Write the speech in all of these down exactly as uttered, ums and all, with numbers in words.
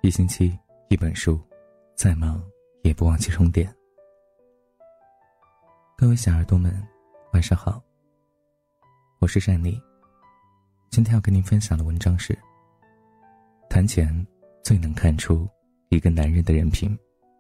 一星期一本书，再忙也不忘记充电。各位小耳朵们，晚上好，我是善妮。今天要跟您分享的文章是：谈钱最能看出一个男人的人品。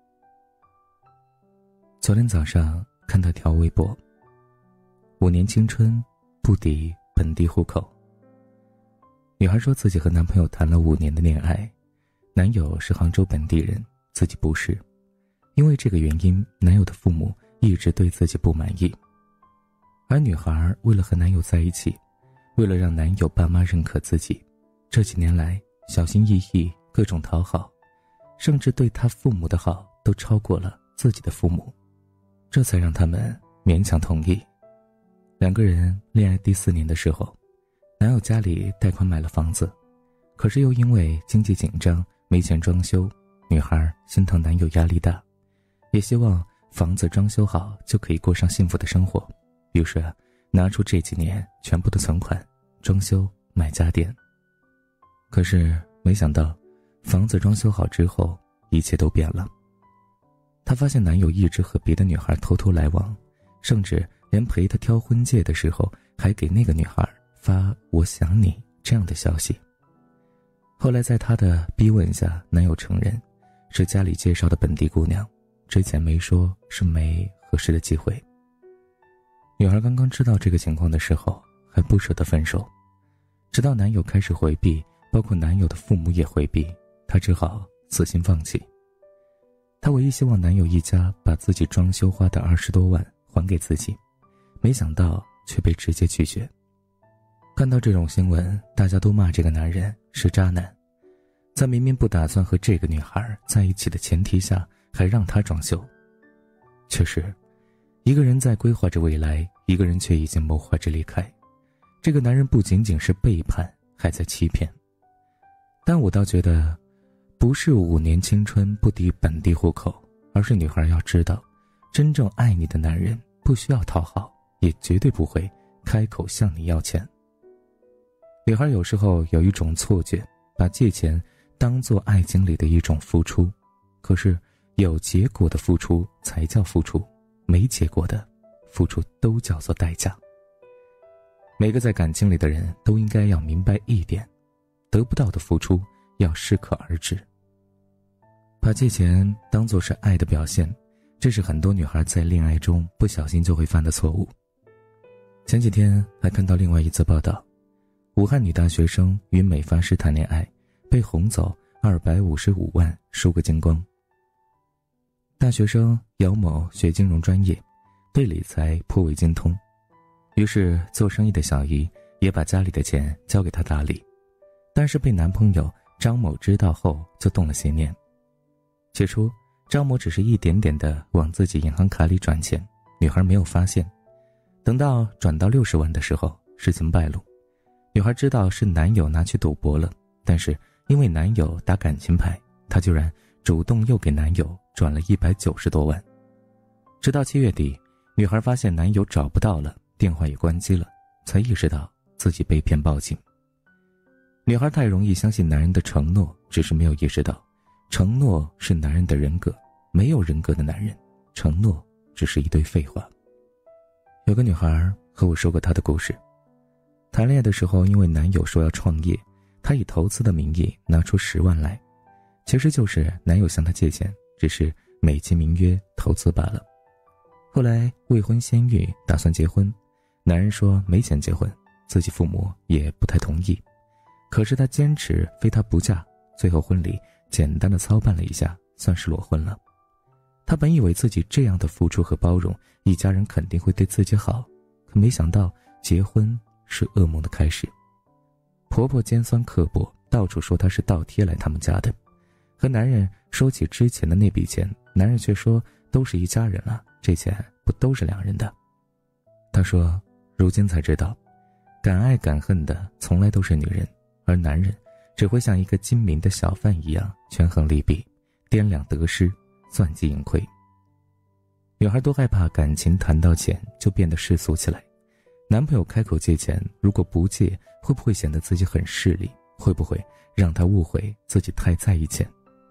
昨天早上看到条微博，五年青春不敌本地户口。女孩说自己和男朋友谈了五年的恋爱，男友是杭州本地人，自己不是。因为这个原因，男友的父母一直对自己不满意。而女孩为了和男友在一起，为了让男友爸妈认可自己，这几年来小心翼翼，各种讨好，甚至对他父母的好都超过了自己的父母，这才让他们勉强同意。两个人恋爱第四年的时候，男友家里贷款买了房子，可是又因为经济紧张没钱装修，女孩心疼男友压力大，也希望房子装修好就可以过上幸福的生活，于是拿出这几年全部的存款装修买家电。可是没想到房子装修好之后，一切都变了。她发现男友一直和别的女孩偷偷来往，甚至连陪她挑婚戒的时候还给那个女孩发我想你这样的消息。后来在她的逼问下，男友承认是家里介绍的本地姑娘，之前没说是没合适的机会。女孩刚刚知道这个情况的时候还不舍得分手，直到男友开始回避，包括男友的父母也回避，她只好死心放弃。她唯一希望男友一家把自己装修花的二十多万还给自己，没想到却被直接拒绝。看到这种新闻，大家都骂这个男人是渣男，在明明不打算和这个女孩在一起的前提下还让她装修。确实，一个人在规划着未来，一个人却已经谋划着离开。这个男人不仅仅是背叛，还在欺骗。但我倒觉得不是五年青春不敌本地户口，而是女孩要知道，真正爱你的男人不需要讨好，也绝对不会开口向你要钱。女孩有时候有一种错觉，把借钱当作爱情里的一种付出，可是有结果的付出才叫付出，没结果的付出都叫做代价。每个在感情里的人都应该要明白一点，得不到的付出要适可而止。把借钱当作是爱的表现，这是很多女孩在恋爱中不小心就会犯的错误。前几天还看到另外一则报道，武汉女大学生与美发师谈恋爱，被哄走二百五十五万输个精光。大学生姚某学金融专业，对理财颇为精通，于是做生意的小姨也把家里的钱交给她打理，但是被男朋友张某知道后就动了邪念。起初张某只是一点点的往自己银行卡里转钱，女孩没有发现，等到转到六十万的时候，事情败露，女孩知道是男友拿去赌博了，但是因为男友打感情牌，她居然主动又给男友转了一百九十多万。直到七月底，女孩发现男友找不到了，电话也关机了，才意识到自己被骗，报警。女孩太容易相信男人的承诺，只是没有意识到承诺是男人的人格，没有人格的男人，承诺只是一堆废话。有个女孩和我说过她的故事。谈恋爱的时候，因为男友说要创业，她以投资的名义拿出十万来，其实就是男友向她借钱，只是美其名曰投资罢了。后来未婚先孕，打算结婚，男人说没钱结婚，自己父母也不太同意，可是他坚持非他不嫁，最后婚礼简单的操办了一下，算是裸婚了。她本以为自己这样的付出和包容，一家人肯定会对自己好，可没想到结婚是噩梦的开始。婆婆尖酸刻薄，到处说她是倒贴来他们家的，和男人说起之前的那笔钱，男人却说都是一家人了，这钱不都是两人的。她说如今才知道，敢爱敢恨的从来都是女人，而男人只会像一个精明的小贩一样权衡利弊，掂量得失，算计盈亏。女孩都害怕感情谈到钱就变得世俗起来，男朋友开口借钱，如果不借，会不会显得自己很势利？会不会让他误会自己太在意钱？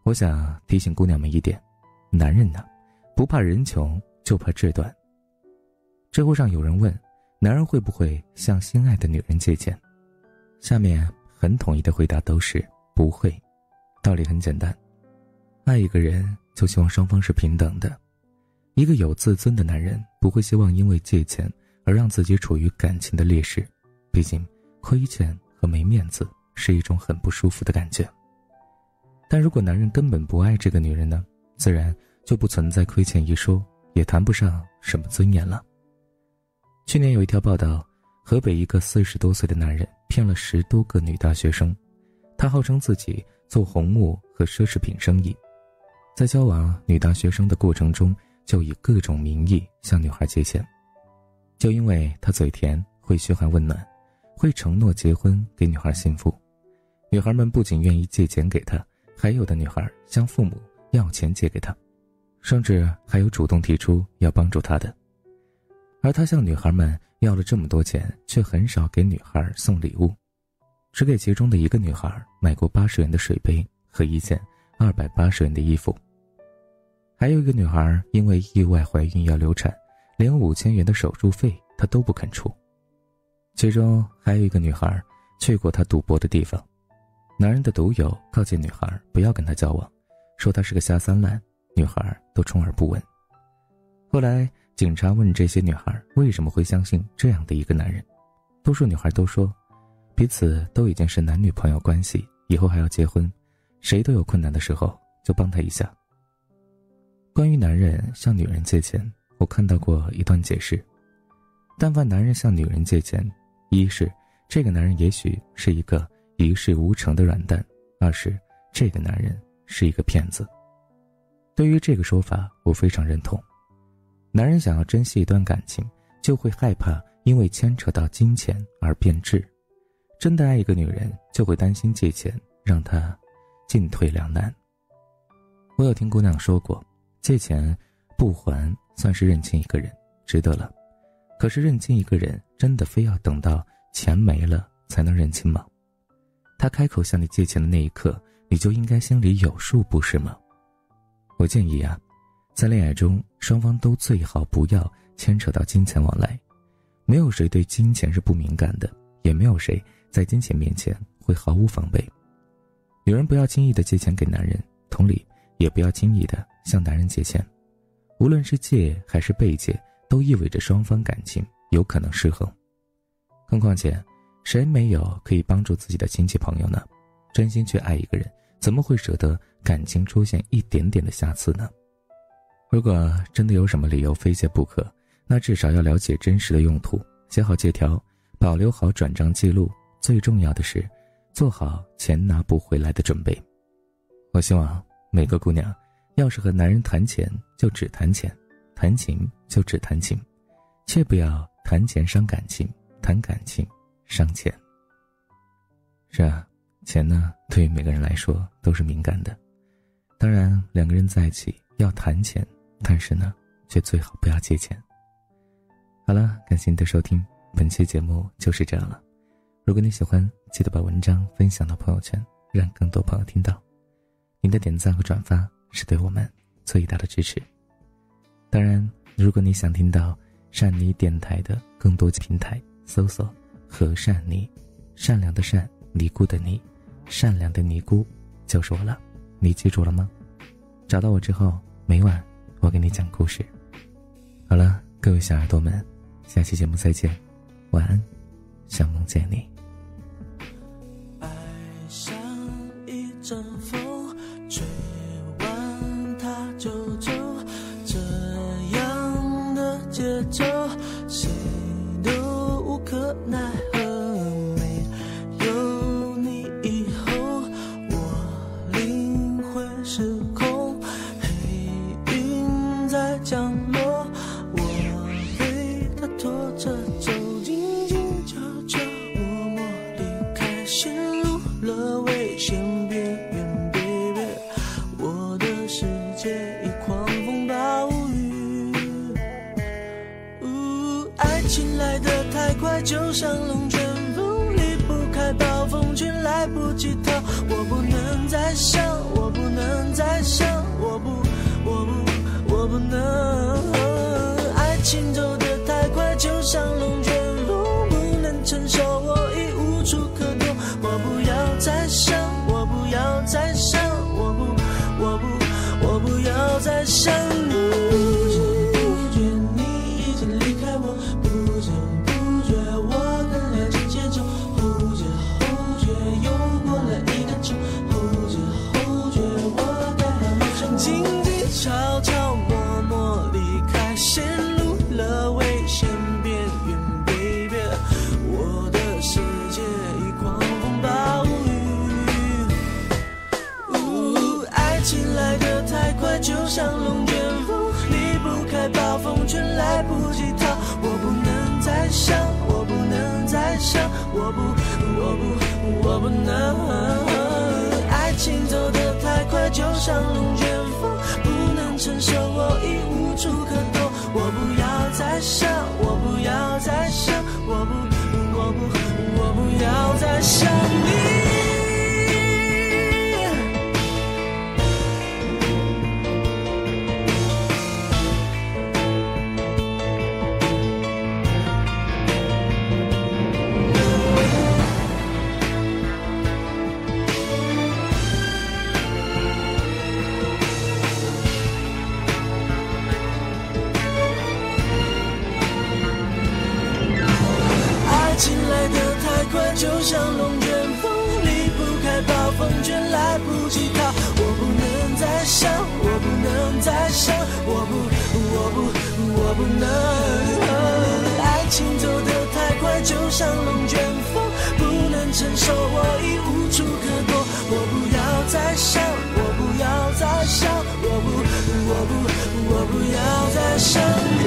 我想提醒姑娘们一点，男人呢，不怕人穷，就怕志短。知乎上有人问，男人会不会向心爱的女人借钱？下面很统一的回答都是不会。道理很简单，爱一个人就希望双方是平等的。一个有自尊的男人不会希望因为借钱而让自己处于感情的劣势，毕竟亏欠和没面子是一种很不舒服的感觉。但如果男人根本不爱这个女人呢，自然就不存在亏欠一说，也谈不上什么尊严了。去年有一条报道，河北一个四十多岁的男人骗了十多个女大学生，他号称自己做红木和奢侈品生意，在交往女大学生的过程中，就以各种名义向女孩借钱。就因为他嘴甜，会嘘寒问暖，会承诺结婚给女孩幸福，女孩们不仅愿意借钱给他，还有的女孩向父母要钱借给他，甚至还有主动提出要帮助他的。而他向女孩们要了这么多钱，却很少给女孩送礼物，只给其中的一个女孩买过八十元的水杯和一件二百八十元的衣服。还有一个女孩因为意外怀孕要流产，连五千元的手术费她都不肯出。其中还有一个女孩去过她赌博的地方，男人的赌友告诫女孩不要跟他交往，说他是个下三滥，女孩都充耳不闻。后来警察问这些女孩为什么会相信这样的一个男人，多数女孩都说彼此都已经是男女朋友关系，以后还要结婚，谁都有困难的时候就帮他一下。关于男人向女人借钱，我看到过一段解释。但凡男人向女人借钱，一是这个男人也许是一个一事无成的软蛋，二是这个男人是一个骗子。对于这个说法，我非常认同。男人想要珍惜一段感情，就会害怕因为牵扯到金钱而变质。真的爱一个女人，就会担心借钱让她进退两难。我有听姑娘说过，借钱不还算是认清一个人，值得了。可是认清一个人，真的非要等到钱没了才能认清吗？他开口向你借钱的那一刻，你就应该心里有数，不是吗？我建议啊，在恋爱中，双方都最好不要牵扯到金钱往来。没有谁对金钱是不敏感的，也没有谁在金钱面前会毫无防备。女人不要轻易的借钱给男人，同理也不要轻易的向男人借钱。无论是借还是被借，都意味着双方感情有可能失衡。更况且，谁没有可以帮助自己的亲戚朋友呢？真心去爱一个人，怎么会舍得感情出现一点点的瑕疵呢？如果真的有什么理由非借不可，那至少要了解真实的用途，写好借条，保留好转账记录，最重要的是做好钱拿不回来的准备。我希望每个姑娘要是和男人谈钱就只谈钱，谈情就只谈情，切不要谈钱伤感情，谈感情伤钱。是啊，钱呢，对于每个人来说都是敏感的。当然两个人在一起要谈钱，但是呢却最好不要借钱。好了，感谢你的收听，本期节目就是这样了。如果你喜欢，记得把文章分享到朋友圈，让更多朋友听到。您的点赞和转发是对我们最大的支持。当然，如果你想听到善妮电台的更多平台，搜索和善妮，善良的善，尼姑的尼，善良的尼姑就是我了。你记住了吗？找到我之后，每晚我给你讲故事。好了，各位小耳朵们，下期节目再见，晚安，想梦见你。 爱像一阵风，吹完它就走，这样的节奏谁都无可奈何。没有你以后，我灵魂失控，黑云在降落，我被它拖着走，静静悄悄默默离开，陷入了危险边缘 baby， 我的世界已狂风暴雨。呜，爱情来得太快，就像龙卷风，离不开暴风圈来来不及逃，我不能再想，我不能再想，我不，我不，我不能。爱情走得太快，就像龙卷风，不能承受，我已无处可躲。我不要再想，我不要再想，我不，我不，我不要再想你。就像龙卷风，离不开暴风圈，来不及逃。我不能再想，我不能再想，我不，我不，我不能。爱情走得太快，就像龙卷风，不能承受，我已无处可躲。我不要再想，我不要再想，我不，我不，我不要再想你。就像龙卷风，离不开暴风圈，来不及逃。我不能再想，我不能再想，我不，我不，我不能。爱情走得太快，就像龙卷风，不能承受，我已无处可躲。我不要再想，我不要再想，我不，我不，我不要再想你。